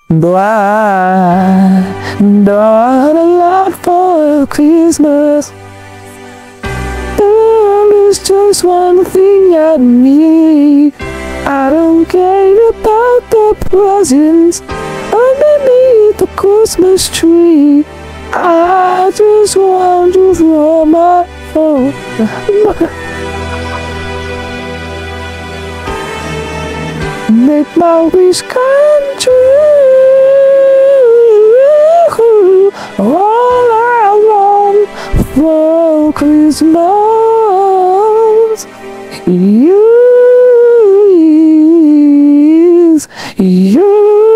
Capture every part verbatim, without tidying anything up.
Though I done a lot for Christmas, there is just one thing I need. I don't care about the presents underneath the Christmas tree. I just want you for my phone. Make my wish come true. All I want for Christmas is you.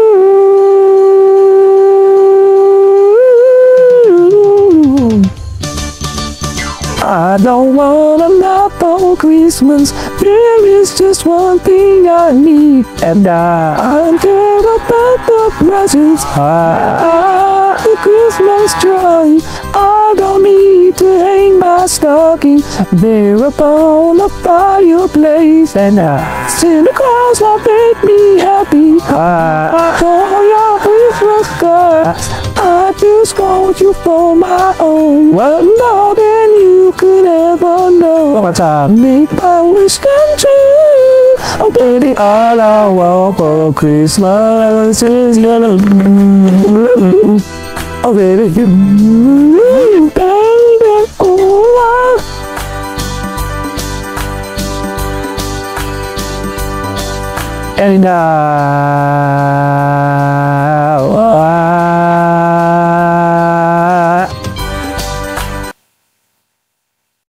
I don't want a lot for Christmas. There is just one thing I need, and I don't care about the presents. I, the Christmas joy. I don't need to hang my stocking there upon the fireplace, and uh, Santa Claus will make me happy. I, for your Christmas cards, I just want you for my own. Well, more than you could ever know. One more time. Make my wish come true. Oh baby, all I want for Christmas is your love. Oh baby, you, baby, oh. And I